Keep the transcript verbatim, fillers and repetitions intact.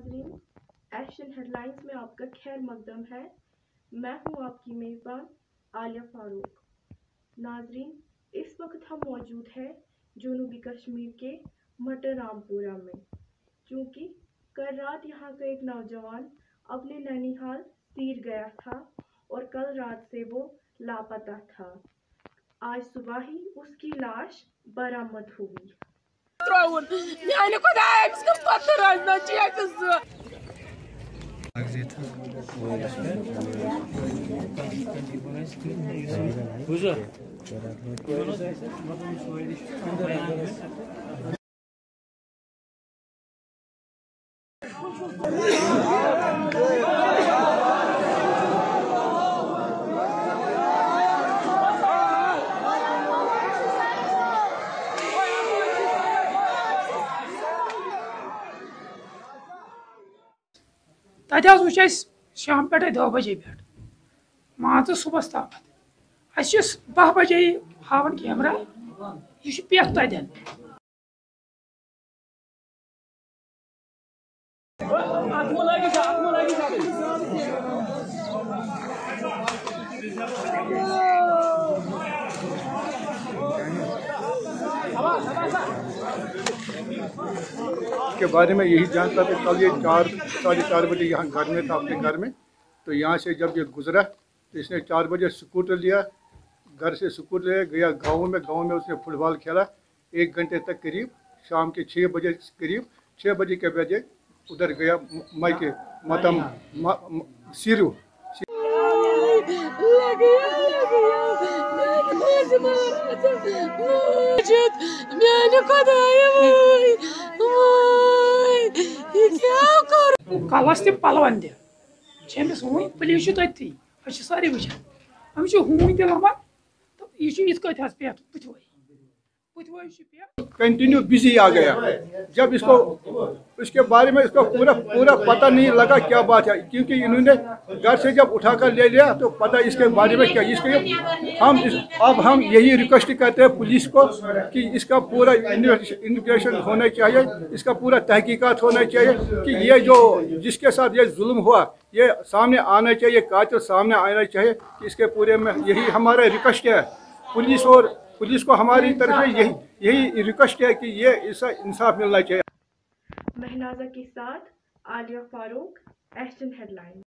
नाजरीन, action headlines में आपका खैर मकदम है। मैं हूं आपकी मेज़बान आलिया फारूक। नाजरीन, इस वक्त हम मौजूद हैं जनूबी कश्मीर के मटर रामपुरा में, क्योंकि कल रात यहाँ का एक नौजवान अपने ननिहाल सीर गया था और कल रात से वो लापता था। आज सुबह ही उसकी लाश बरामद हुई। तथा वो शाम पे दह बजे पे मान सुबह तम बह बजे हावन कैमरा यह पे तन के बारे में यही जानता था। कल ये चार साढ़े चार बजे यहाँ घर में था, अपने घर में। तो यहाँ से जब ये गुजरा तो इसने चार बजे स्कूटर लिया, घर से स्कूटर ले गया गाँव में। गाँव में उसने फुटबॉल खेला एक घंटे तक करीब। शाम के छः बजे करीब छः बजे के बजे उधर गया मायके मतम सिरू। कलस तम पलवन तमिस हूं पुलिस तथी सारे वुचान अमिस हूं तमान तो यह इत कत पे पुथव कंटिन्यू बिजी आ गया। जब इसको उसके बारे में इसको पूरा पूरा पता नहीं लगा क्या बात है, क्योंकि इन्होंने घर से जब उठाकर ले लिया तो पता इसके बारे में क्या। इसके हम इस, अब हम यही रिक्वेस्ट करते हैं पुलिस को कि इसका पूरा इन्वेस्टिगेशन होना चाहिए, इसका पूरा तहकीकात होना चाहिए कि ये जो जिसके साथ ये जुल्म हुआ ये सामने आना चाहिए, कातिल सामने आना चाहिए। कि इसके पूरे में यही हमारा रिक्वेस्ट है पुलिस और पुलिस को हमारी तरफ से यही यही रिक्वेस्ट है कि ये इसका इंसाफ मिलना चाहिए। महनाजा के साथ आलिया फारूक, एक्शन हेडलाइन।